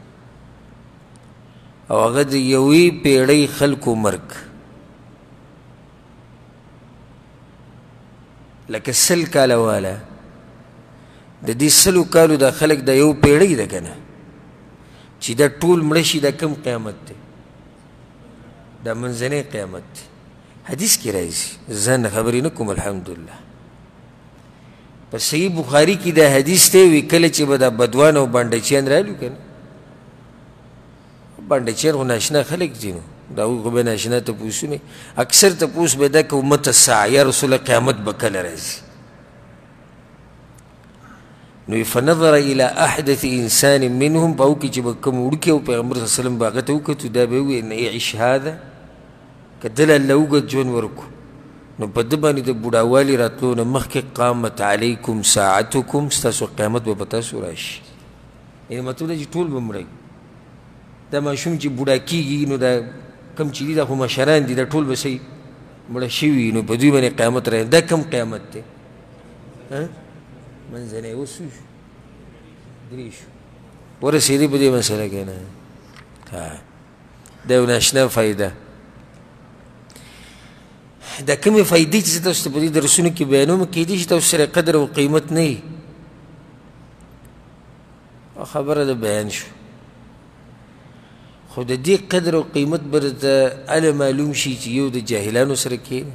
او هغه د یوې پیړۍ خلکو مرګ لکه 100 کاله واله د دې 100 کالو دا خلک د یو پیړۍ ده که نه چې دا ټول مړه شي دا کم قیامت دی دا منځنی قیامت دی حدیث کې راځي ځان خبرې نه کوم الحمدلله په صحیح بخاري کې دا حدیث دی وی کله چې به دا بدوان او بانډچیان رالو که نه بانډچیان خو ناشنا خلک دي نو دا هغوی خو به ناشنا تپوسونه اکثر تپوس به دا که امت الساعه یا رسول الله قیامت به کله راځي نو فنظر الى احدث انسان منهم په هغو کې چې به کوم وړوکی او پیغمبر صلی الله علیه وسلم به هغه ته وکتو دا به ووایي ان اعش هذا که دله الله اوږد ژوند ورکړو نو په ده باندې د بوډاوالي راتلو نه مخکې قامت علیکم ساعتکم ستاسو قیامت به په تاسو راشي یعنې مطلب دا چې ټول به مړی دا ماشوم چې بوډا کېږي نو دا کم چې دي دا خو مشران دي دا ټول به صحیح مړه شوي نو په دوی باندې قیامت راځي دا کم قیامت دی منځنی اوس څو شو درې شو ورسېدې په دې مسله کې نه دا یو ناشنا فایده دا کومې فایدې چې زه تاسو ته په دې درسونو کې بیانوم کیدای شي تاسو سره قدر او قیمت نه وي خبره د بیان شو خو د دې قدر او قیمت به درته هله معلوم شي چې یو د جاهلانو سره کښېني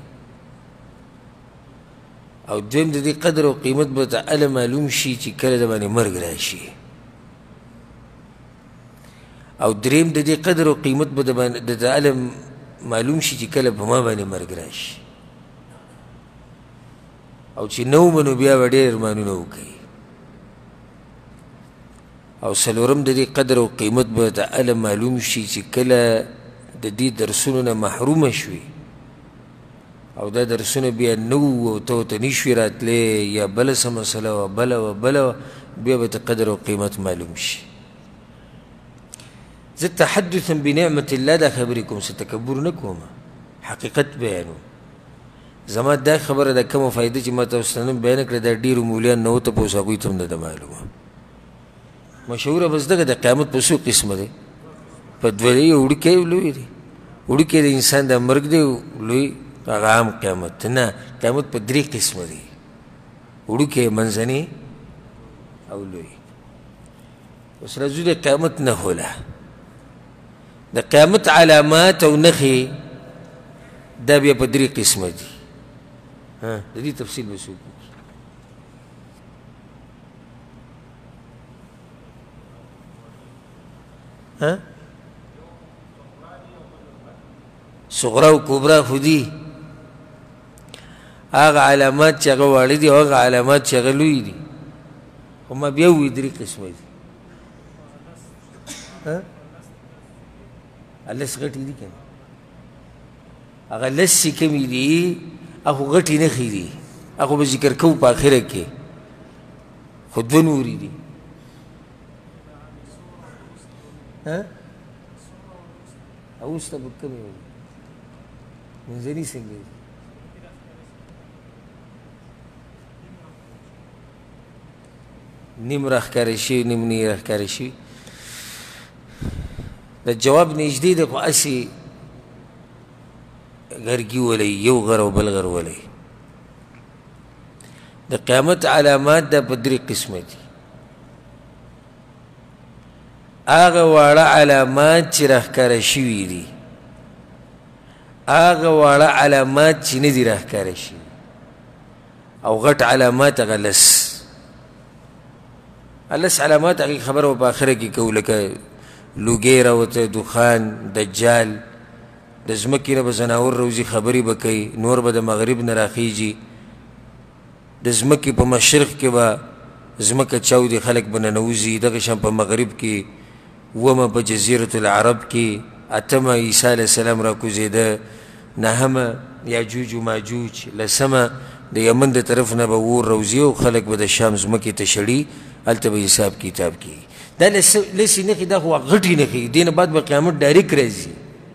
او دویم د دې قدر او قیمت به درته هله معلوم شي چې کله د باندې مرګ راشي او دریم د دې قدر او قیمت به درته هله معلوم شي چې کله په ما باندې مرګ راشي او چې نه ومنو بیا به ډېر ارمانونه وکوي او څلورم د دې قدر او قیمت به د هله معلوم شي چې کله د دې درسونو نه محرومه شوي او دا درسونه بیا نه وو او ته ورته نشوې راتلی یا بله څه مسله وه بله وه بله وه بیا به ته قدر او قیمت معلوم شي زه تحدثا بنعمت الله دا خبرې کوم څه تکبر نه کوم حقیقت بیانوم زما دا خبره دا کومه فایده چې ما تاسو ته نن بیانه کړې دا ډېرو مولیان نه وتپوس هغوی ته هم نه ده معلومه مشهوره بس دغه د قیامت په څو قسمه دی په دوه دی یو وړوکی یو لوی دی وړوکی د انسان د مرګ دی لوی هغه عام قیامت نه قیامت په درې قسمه دی وړوکی منځنی او لوی اوس راځو د قیامت نښوله د قیامت علامات او نښې دا بیا په درې قسمه دي د دې تفصیل به څوک صغرا او کبرا خو دي هغه علامات چې هغه واړه دي او هغه علامات چې هغه لوی دي خو ما بیا ووایي درې قسمه دي لس غټې دي که نه هغه لس چې کمې دي هغه غټې نښې دي هغه به ذکر کوو په اخره کې خو دوه نورې دي اوسته به کمې وي منځني څنګه دي نیم راښکاره شوي نیم نه یې راښکاره شوي د جواب نږدې دی خو هسې غرګي ولی یو غر او بل غر ولی د قیامت علامات دا په درې قسمه دي هغه واړه علامات چې راښکاره شوي دي هغه واړه علامات چې نه دي راښکاره شوي او غټ علامات هغه لس علامات هغې خبره به په آخره کې کوو لکه لوګی راوته دخان دجال د ځمکې نه به ځناور روزي خبرې به کوي نور به د مغرب نه راخیږي د ځمکې په مشرق کې به ځمکه چاودي خلک به ننوځي دغه شان په مغرب کې ومه په جزیرة العرب کې اتمه عیسی علیه السلام راکوزېده نهمه یاجوج و ماجوج لسمه د یمن د طرف نه به اور روزي او خلک به د شام ځمکې ته شړي هلته به حساب کتاب کېږي دا لسې نښې دا خو غټې نښې دې نه بعد به قیامت ډایرکټ راځي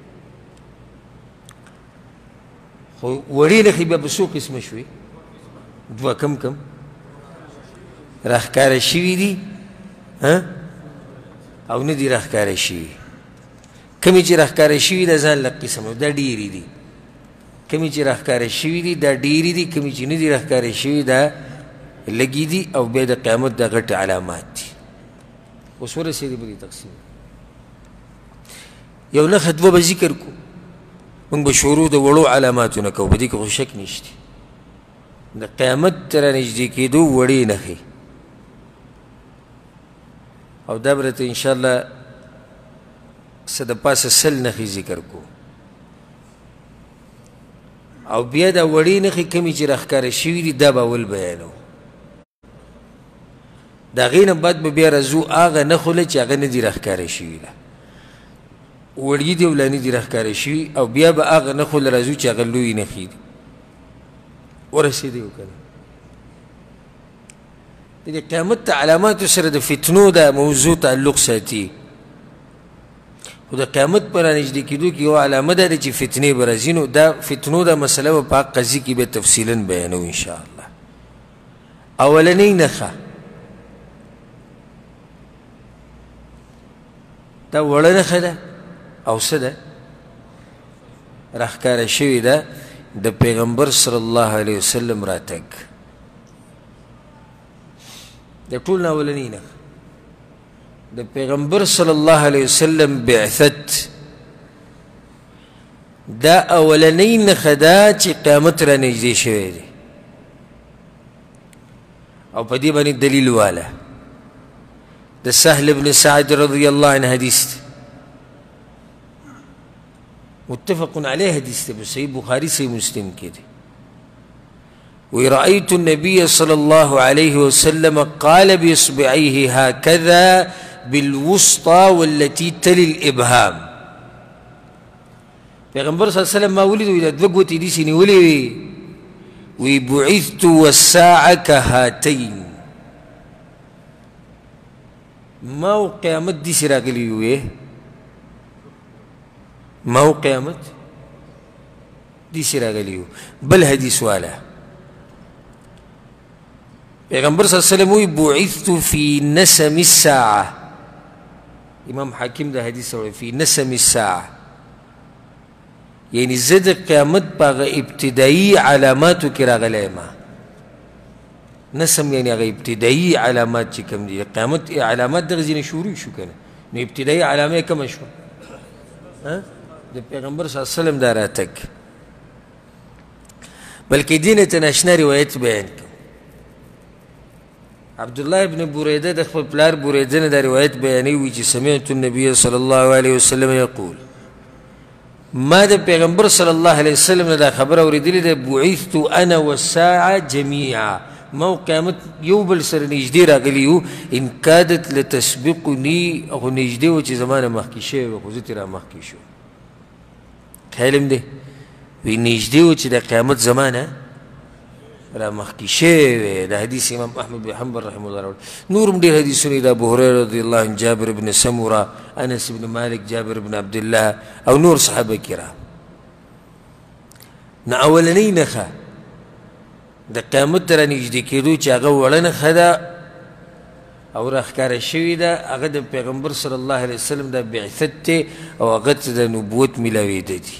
خو وړې نښې بیا په څو قسمه شوې دوه کم راښکاره شوي دي او نه دي راښکاره شوي کمې چې راښکاره شوي دا ځان لږ قسم دا ډېرې دي کمې چې راښکاره شوي دي دا ډېرې دي کمې چې نه دي راښکاره شوي دا لږې دي او بیا د قیامت دا غټ علامات دي اوس ورسېدې په دې تقسیم یو نښه دوه به ذکر کو موږ به شروع د وړو علاماتو نه کوو په دې کې خو شک نشته د قیامت ته رانږدې کېدو وړې نښې او دا به راته انشاءالله څه د پاسه سل نښې ذکر کو او بیا دا وړې نښې کومې چې راښکاره شوي دي دا به اول بیانو د هغې نه بعد به بیا راځو هغه نښو له چې هغه نه دي راښکاره شوي ده وړي دي او لا نه دي راښکاره شوي او بیا به هغه نښو له راځو چې هغه لویې نښې دي ورسېدی او که نه د دې قیامت ته علاماتو سره د فتنو دا موضوع تعلق ساتي خو د قیامت په رانږدې کېدو کې یوه علامه دا ده چې فتنې به راځي نو دا فتنو دا مسله به په هغه قضیې کې بیا تفصیلا بیانوو انشاءالله اولنۍ نښه دا وړه نښه ده او څه ده راښکاره شوې ده د پیغمبر صلی الله علیه وسلم راتګ د ټول نه اولنۍ نښه د پیغمبر صلی الله علیه وسلم بعثت دا اولنۍ نښه ده چې قیامت را نږدې شوی دی او په دې باندې دلیل واله د سهل بن سعد رضی الله عنه حدیث متفق علیه حدیث دی صحیح بخاری صحیح مسلم کې دی ورأيت النبي صلى الله عليه وسلم قال بإصبعيه هكذا بالوسطى والتي تلي الإبهام پیغمبر صلی الله علیه وسلم ما ولیدو دا دوه ګوتې داسې نیولې وی بعثت والساعة كهاتين ما و قیامت داسې راغلی وی ما و قیامت داسې راغلی و بل حدیث والا پیغمبر صلی اللہ علیہ وسلم وی بعثت فی نسم الساعة امام حاکم دا حدیث وی فی نسم الساعة یعنی زد قیامت پاغ ابتدائی علاماتو کی راغلی ما نسم یعنی اغا ابتدائی علامات چی کم دی قیامت علامات دا غزین شروع شو کنه نو ابتدائی علامه کم شو دا پیغمبر صلی اللہ علیہ وسلم دا راتک بلکہ دینتن اشنا روایت بیان کم عبداللہ ابن بریدہ دا خپل پلار بریدہ نے دا روایت بیانی ہوئی چی سمعت النبی صلی اللہ علیہ وسلم یقول ما دا پیغمبر صلی اللہ علیہ وسلم نے دا خبر اوریدلی دا بعثت انا والساعة جميعا ما قیامت یو بل سر نجدی راگلیو ان کادت لتسبقنی او نجدی و چی زمان مخی شوی و خوزتی را مخی شو خیلم دے وی نجدی و چی دا قیامت زمان را مخی شوی دا حدیث امام احمد بن حنبل رحمه اللہ راوڑ نورم دیر حدیثونی دا ابو هريرة رضی اللہ عنہ جابر بن سمورہ انس بن مالک جابر بن عبداللہ او نور صحابہ کرام نا اولنی نخا دا قیامت را نجدی کېدو چې هغه وړه نښه ده او راښکاره شوې ده هغه د پیغمبر صلی الله علیه وسلم دا بعثت دی او هغه ته د نبوت میلاوېده دي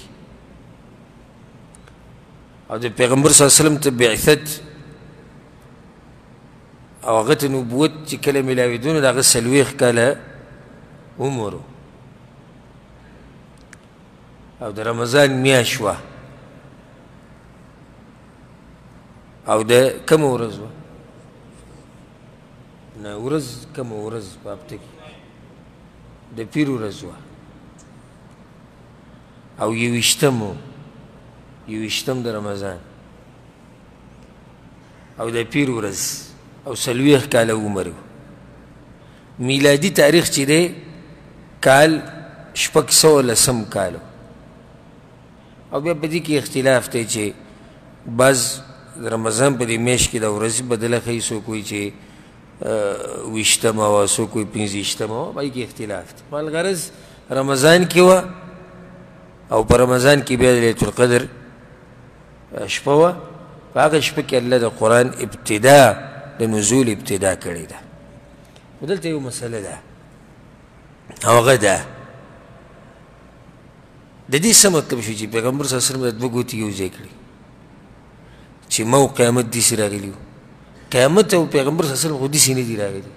او د پیغمبر صلی الله علیه وسلم ته بعثت او هغه ته نبوت چې کله میلاوېدو نو د هغه 40 کاله عمر او د رمضان میاشت وه او ده کم ورځ وه نه ورځ کم ورځ په هفته کې د پیر ورځ وه او یویشتم د رمضان او د پیر ورځ او 40 کاله عمر و میلادي تاریخ چې دی کال 610 کالو او بیا په دې کې اختلاف دی چې بعض رمضان په دې میاشت کې د ورځې بدله ښیي څوک وایي چې 20مه وه څوک وایي 25مه وه په دې کې اختلاف دی الغرض رمضان کې وه او په رمضان کې بیا لیلة القدر شپه وه په هغه شپه کې الله د قرآن ابتدا د نزول ابتدا کړې ده خو دلته یو مسله ده او هغه ده د دې څه مطلب شو چې پیغمبر صلی الله علیه وسلم د دوه ګوتې یو ځای کړي چې ما قیامت داسې راغلی و قیامت او پیغمبر صلی الله علیه وسلم خو داسې نه دي راغلي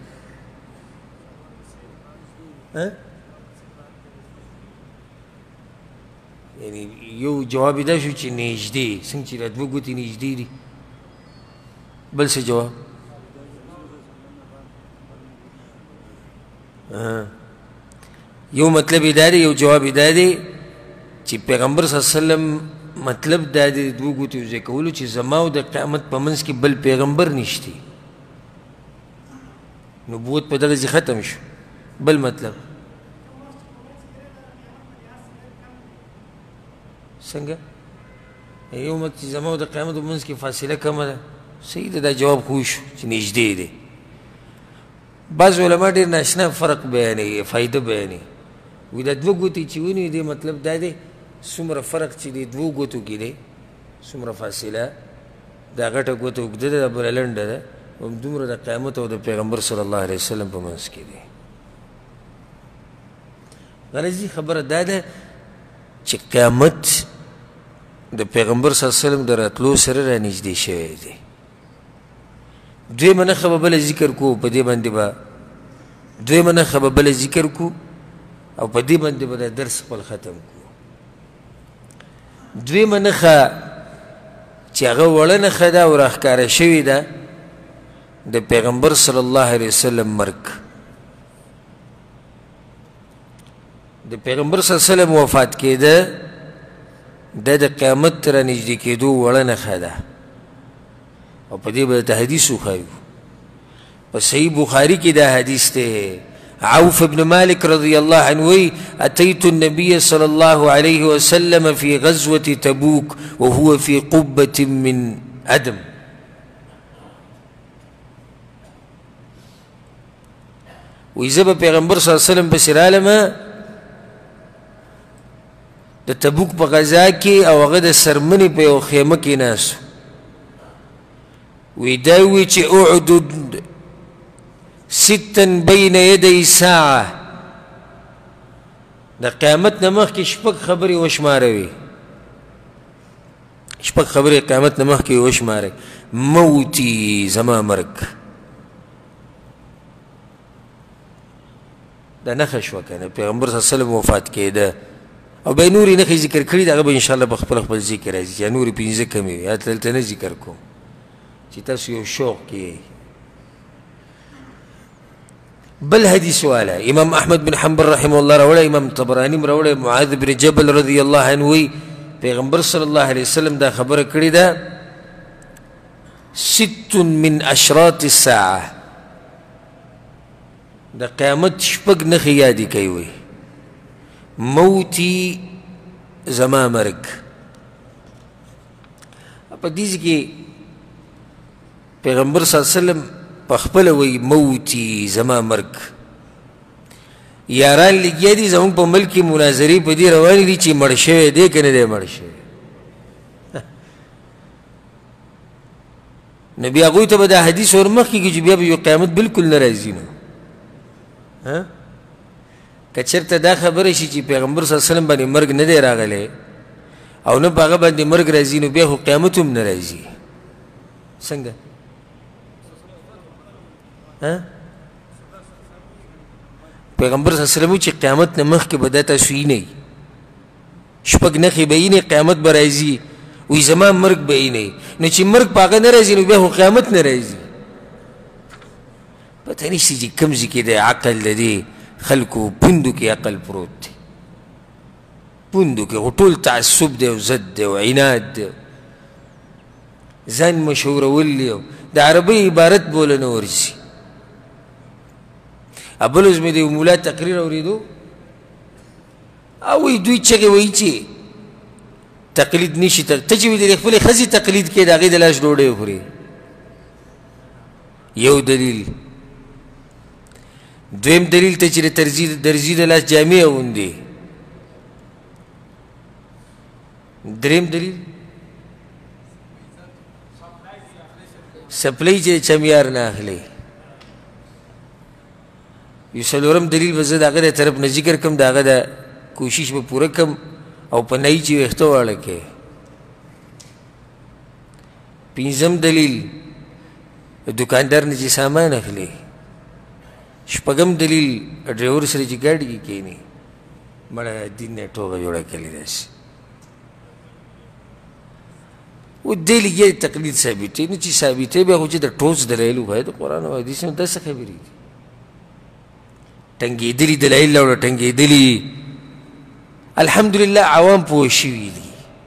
یعنی یو جواب دا شو چې نږدې څنګه چې دا دوه ګوتې نږدې دي بل څه جواب یو مطلب دا دی یو جواب دا دی چې پیغمبر صلی الله علیه وسلم مطلب دا دی دوه ګوتې یو ځای کولو چې زما او د قیامت په منځ کې بل پیغمبر نشته نبوت په دغه ځای ختم شو بل مطلب څنګه یو مطلب چې زما او د قیامت په منځ کې فاصله کمه ده صحیح ده دا جواب خو شو چې نږدې دی بعض علما ډېر ناشنا فرق بیانوي فایده بیانوي وایي دا دوه ګوتې چې ونیوي دې مطلب دا دی څومره فرق چې دی دوو ګوتو کې دی څومره فاصله دا غټه ګوته اوږده ده دا بله لنډه ده همدومره د قیامت او د پیغمبر صلی الله علیه وسلم په منځ کې دی غرضي خبره دا ده چې قیامت د پیغمبر صلی الله علیه وسلم د راتلو سره را نږدې شوی دی دویمه نښه به بله ذکر کو په دې باندې به دویمه نښه به بله ذکر کو او په دې باندې به دا درس خپل ختم کو دویمه نښه چې هغه وړه نښه ده او راښکاره شوې ده د پیغمبر صلی الله علیه وسلم مرګ د پیغمبر صلی الله علیه وسلم وفات کېده دا د قیامت ته را نږدې کېدو وړه نښه ده او په دې به درته حدیث وښایو په صحیح بخاري کې دا حدیث دی عوف بن مالك رضي الله عنه أتيت النبي صلى الله عليه وسلم في غزوة تبوك وهو في قبة من أدم وإذا پیغمبر صلى الله عليه وسلم بسرالما د تبوک په غزا کې او هغه د سرمنې په یو خیمه کې ناست وی دا وی چې اعدد ستا بین یدی ساعه د قیامت نه مخکې شپږ خبرې وشماروي شپږ خبرې قیامت نه مخکې وشمارئ موتي زما مرګ دا نښه شوه که نه پیغمبر صلی الله علیه وسلم وفات کېده او به نورې نښې ذکر کړي د هغه به انشاءالله په خپل ذکر راځي چې نورې پنځه کمې وي یا دلته نه ذکر کوم چې تاسو یو شوق کې بل حدیث والا امام احمد بن حنبل رحمه الله راوړی امام طبراني راوړی معاذ بن جبل رضی الله عنه وی پیغمبر صلی الله علیه وسلم دا خبره کړې ده ست من اشراط الساعه د قیامت شپږ نښې یادې کوي وی موتی زما مرګ په دې کې پیغمبر صلی الله علیه وسلم په خپله وی موتی زما مرګ یاران لګیا دي زموږ په ملک کې مناظرې په دې روانې دي چې مړ شوی دی که نه دی مړ شوی نو بیا هغوی ته به دا حدیث ورمخکې کړي چې بیا به یو قیامت بلکل نه راځي نو که چېرته دا خبره شي چې پیغمبر صلی الله علیه وسلم باندې مرګ نه دی راغلی او نه په هغه باندې مرګ راځي نو بیا خو قیامت هم نه راځي څنګه پیغمبر صلی الله علیه وسلم چې قیامت نه مخکې به دا تاسو وینئ شپږ نښې به وینئ قیامت به راځي وایي زما مرګ به وینئ نو چې مرګ په هغه نه راځي نو بیا خو قیامت نه راځي پته نشته چې کوم ځای کې د عقل د دې خلکو پوندو کې عقل پروت دی پوندو کې خو ټول تعصب دی او ضد دی او عناد دی ځان مشهورول دی د عربۍ عبارت بوله نه ورځي بل ورځ مې د یو مولا تقریر اورېدو او وایي دوی چغې وایي چې تقلید نشي ته چې وایي د خپلې ښځې تقلید کې د هغې د لاس ډوډۍ وخوري یو دلیل دویم دلیل ته چې د درزي د لاس جامې اغوندي دریم دلیل سپلی چې چمیار نه اخلي یو څلورم دلیل به زه د هغه د طرف نه ذکر کړم د هغه د کوشش به پوره کړم او په نهي چې ویښته واړه کې پنځم دلیل دکاندار نه چې سامان اخلي شپږم دلیل ډرایور سره چې ګاډي کې کښېني مړه دین نه ټوغه جوړه کړې داسې ودې لګیا تقلید ثابتوي نو چې ثابتوي بیا خو چې د ټوس دلایل ووایي د قرآن او حدیث نو دا څه خبرې دي ټنګېدلي دلایل راوړه ټنګېدلي الحمدلله عوام پوه شوي دي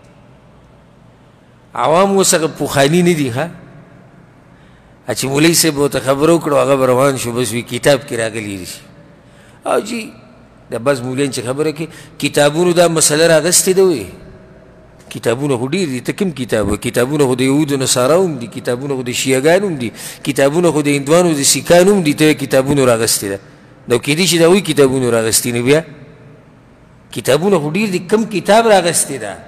عوام اوس هغه پوخاني نه دي ښه چې مولوي صاحب ورته خبره وکړو هغه به روان شو بس وي کتاب کې راغلي دي او جي دا بس مولویان چې خبره کوي کتابونو دا مسله راغستې ده وایي کتابونه خو ډېر دي ته کوم کتاب وایي کتابونه خو د یهودو نصارا هم دي کتابونه خو د شیعګانو هم دي کتابونه خو د هندوانو د سیکانو هم دي ته کتابونو راغستې ده نو کېدای شي دا وایي کتابونو راغستې نه بیا کتابونه خو ډېر دي کوم کتاب راغستې ده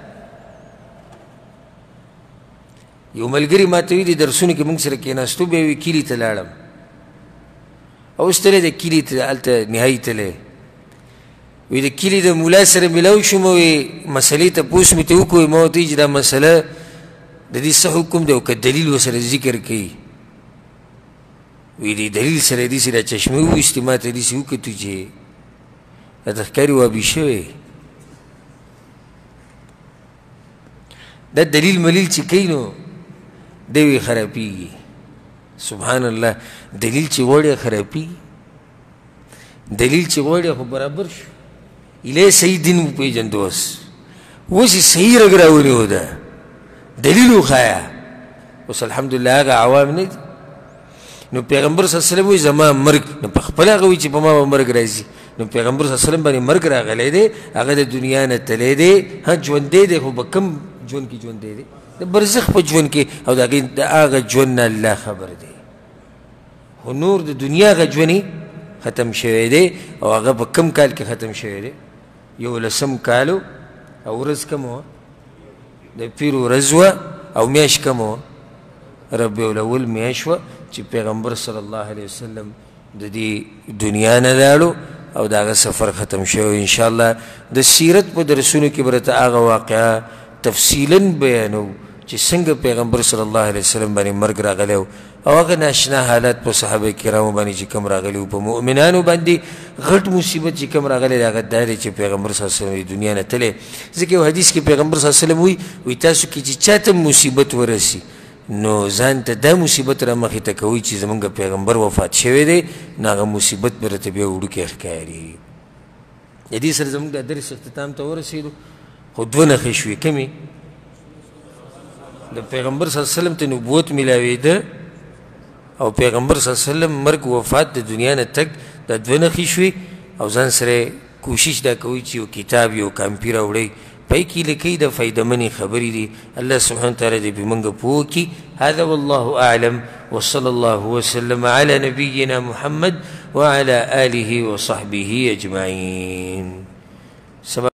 یو ملګري ما ته وي د درسونو کې موږ سره کېناستو بیا وي کلي ته لاړم اوس تللی د کلي ته هلته نهایي تللی وی د کلي د ملا سره ملاو شوم وی مسلې تپوس مې ته وکړو ما ورته چې دا مسله د دې څه حکم دی او که دلیل ورسره ذکر کوي وی دې دلیل سره یې داسې را چشمې وویستې ما ته داسې وکتو چې راته ښکاري وابي شوی دا دلیل ملیل چې کوي نو دی وی خرابېږي سبحان الله دلیل چې غواړي خرابېږي دلیل چې غواړي خو برابر شو ایله صحیح دین وپېژنده اوس اوس یې صحیح رګ راونیو ده دلیل وښایه اوس الحمدلله هغه عوام نه دي نو پیغمبر صلی الله علیه وسلم وایي زما مرګ نو په خپله هغه وایي چې په ما به مرګ راځي نو پیغمبر صلی الله علیه وسلم باندې مرګ راغلی دی هغه د دنیا نه تللی دی ها ژوندی دی خو په کوم ژوند کې ژوندی دی د برزخ په ژوند کې او د هغه ژوند نه الله خبر دی خو نور د دنیا هغه ژوند ختم شوی دی او هغه په کوم کال کې ختم شوی دی 11 کالو او ورځ کومه وه د پیر ورځ وه او میاشت کومه وه ربیع الاول میاشت وه چې پیغمبر صلی الله علیه وسلم د دې دنیا نه لاړو او د هغه سفر ختم شوی انشاءالله د سیرت په درسونو کې به راته هغه واقعه تفصیلا بیانو چې څنګه پیغمبر صلی الله علیه وسلم باندې مرګ راغلی او هغه ناشنا حالات په صحابه کرامو باندې چې کوم راغلي وو په مؤمنانو باندې غټ مصیبت چې کوم راغلی دی هغه دا دی چې پیغمبر صلی الله علیه وسلم دنیا نه تللی ځکه یو حدیث کې پیغمبر صلی الله علیه وسلم وایي تاسو کې چې چاته مصیبت ورسي نو ځان ته دا مصیبت را مخې ته کوئ چې زمونږ پیغمبر وفات شوی دی نو هغه مصیبت به راته بیا وړوکی ښکاري د دې سره زمونږ دا درس اختتام ته ورسېدو خو دوه نښې شوې کومې د پیغمبر صلی الله علیه وسلم ته نبوت میلاوېده او پیغمبر صلی الله علیه وسلم مرګ وفات د دنیا نه تګ دا دوه نښې شوې او ځان سره کوشش دا کوئ چې یو کتاب یو کاپي راوړئ پای کې لیکئ د فایدهمنې خبرې دي الله سبحانه وتعالی دې په موږ پوه کړي هذا والله اعلم وصلى الله وسلم على نبينا محمد وعلى آله وصحبه أجمعين.